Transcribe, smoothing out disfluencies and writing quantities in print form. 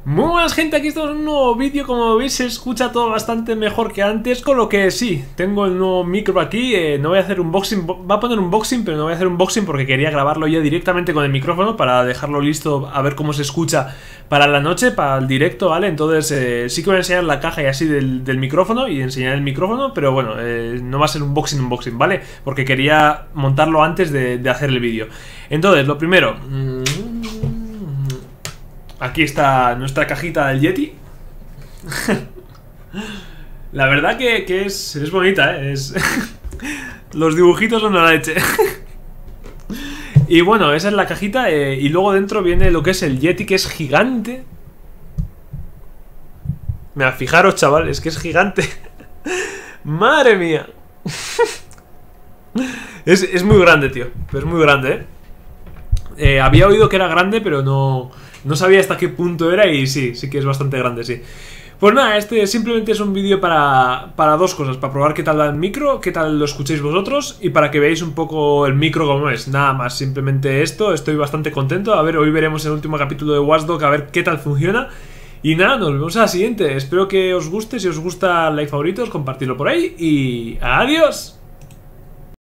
Muy buenas gente, aquí estamos en un nuevo vídeo. Como veis se escucha todo bastante mejor que antes, con lo que sí, tengo el nuevo micro aquí. No voy a hacer unboxing, va a poner unboxing, pero no voy a hacer unboxing porque quería grabarlo ya directamente con el micrófono para dejarlo listo a ver cómo se escucha para la noche, para el directo, ¿vale? Entonces sí que voy a enseñar la caja y así del micrófono y enseñar el micrófono, pero bueno, no va a ser unboxing, ¿vale? Porque quería montarlo antes de hacer el vídeo. Entonces, lo primero... Aquí está nuestra cajita del Yeti. La verdad que es bonita, ¿eh? Los dibujitos son la leche. Y bueno, esa es la cajita, y luego dentro viene lo que es el Yeti, que es gigante. Mira, fijaros, chaval, es que es gigante. Madre mía. Es muy grande, tío. Es muy grande, había oído que era grande, pero no sabía hasta qué punto era. Y sí que es bastante grande, sí. Pues nada, este simplemente es un vídeo para dos cosas. Para probar qué tal va el micro, qué tal lo escucháis vosotros, y para que veáis un poco el micro como es. Nada más, simplemente esto. Estoy bastante contento. A ver, hoy veremos el último capítulo de Watch Dogs, a ver qué tal funciona. Y nada, nos vemos a la siguiente. Espero que os guste. Si os gusta, like, favoritos, compartidlo por ahí. Y adiós.